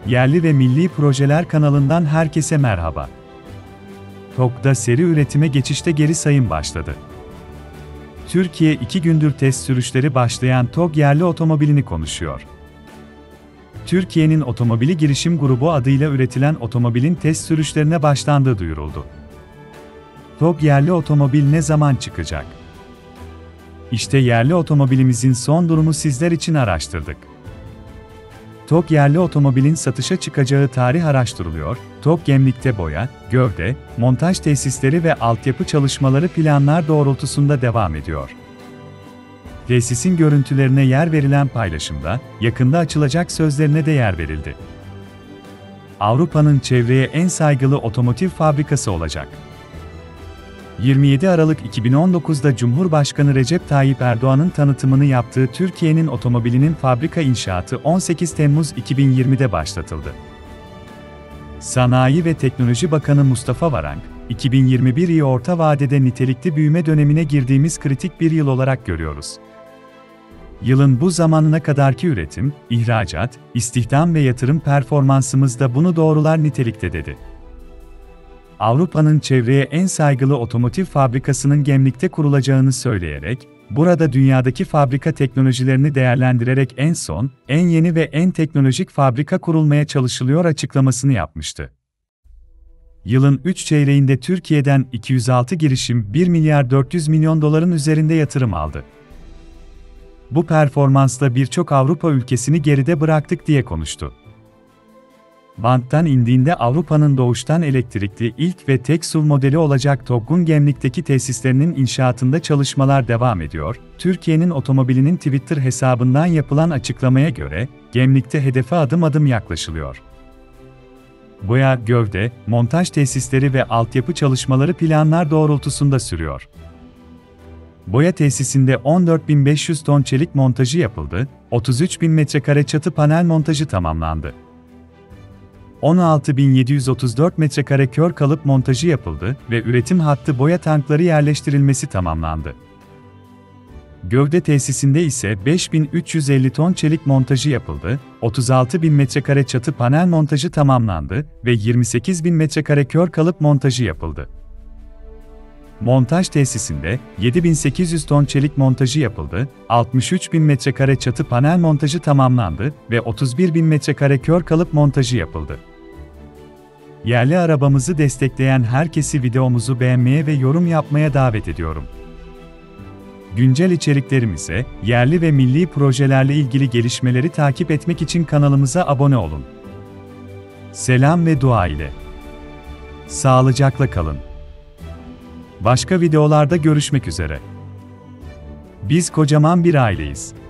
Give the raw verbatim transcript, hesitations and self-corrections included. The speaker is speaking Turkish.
Yerli ve Milli Projeler kanalından herkese merhaba. TOGG'da seri üretime geçişte geri sayım başladı. Türkiye iki gündür test sürüşleri başlayan TOGG yerli otomobilini konuşuyor. Türkiye'nin Otomobili Girişim Grubu adıyla üretilen otomobilin test sürüşlerine başlandığı duyuruldu. TOGG yerli otomobil ne zaman çıkacak? İşte yerli otomobilimizin son durumu sizler için araştırdık. TOGG yerli otomobilin satışa çıkacağı tarih araştırılıyor. TOGG Gemlik'te boya, gövde, montaj tesisleri ve altyapı çalışmaları planlar doğrultusunda devam ediyor. Tesisin görüntülerine yer verilen paylaşımda, yakında açılacak sözlerine de yer verildi. Avrupa'nın çevreye en saygılı otomotiv fabrikası olacak. yirmi yedi Aralık iki bin on dokuz'da Cumhurbaşkanı Recep Tayyip Erdoğan'ın tanıtımını yaptığı Türkiye'nin otomobilinin fabrika inşaatı on sekiz Temmuz iki bin yirmi'de başlatıldı. Sanayi ve Teknoloji Bakanı Mustafa Varank, iki bin yirmi bir'i orta vadede nitelikli büyüme dönemine girdiğimiz kritik bir yıl olarak görüyoruz. Yılın bu zamanına kadarki üretim, ihracat, istihdam ve yatırım performansımız da bunu doğrular nitelikte dedi. Avrupa'nın çevreye en saygılı otomotiv fabrikasının Gemlik'te kurulacağını söyleyerek, burada dünyadaki fabrika teknolojilerini değerlendirerek en son, en yeni ve en teknolojik fabrika kurulmaya çalışılıyor açıklamasını yapmıştı. Yılın üç çeyreğinde Türkiye'den iki yüz altı girişim bir milyar dört yüz milyon doların üzerinde yatırım aldı. Bu performansla birçok Avrupa ülkesini geride bıraktık diye konuştu. Banttan indiğinde Avrupa'nın doğuştan elektrikli ilk ve tek S U V modeli olacak TOGG'un Gemlik'teki tesislerinin inşaatında çalışmalar devam ediyor. Türkiye'nin otomobilinin Twitter hesabından yapılan açıklamaya göre, Gemlik'te hedefe adım adım yaklaşılıyor. Boya, gövde, montaj tesisleri ve altyapı çalışmaları planlar doğrultusunda sürüyor. Boya tesisinde on dört bin beş yüz ton çelik montajı yapıldı, otuz üç bin metrekare çatı panel montajı tamamlandı. on altı bin yedi yüz otuz dört metrekare kör kalıp montajı yapıldı ve üretim hattı boya tankları yerleştirilmesi tamamlandı. Gövde tesisinde ise beş bin üç yüz elli ton çelik montajı yapıldı, otuz altı bin metrekare çatı panel montajı tamamlandı ve yirmi sekiz bin metrekare kör kalıp montajı yapıldı. Montaj tesisinde yedi bin sekiz yüz ton çelik montajı yapıldı, altmış üç bin metrekare çatı panel montajı tamamlandı ve otuz bir bin metrekare kör kalıp montajı yapıldı. Yerli arabamızı destekleyen herkesi videomuzu beğenmeye ve yorum yapmaya davet ediyorum. Güncel içeriklerimize, yerli ve milli projelerle ilgili gelişmeleri takip etmek için kanalımıza abone olun. Selam ve dua ile. Sağlıcakla kalın. Başka videolarda görüşmek üzere. Biz kocaman bir aileyiz.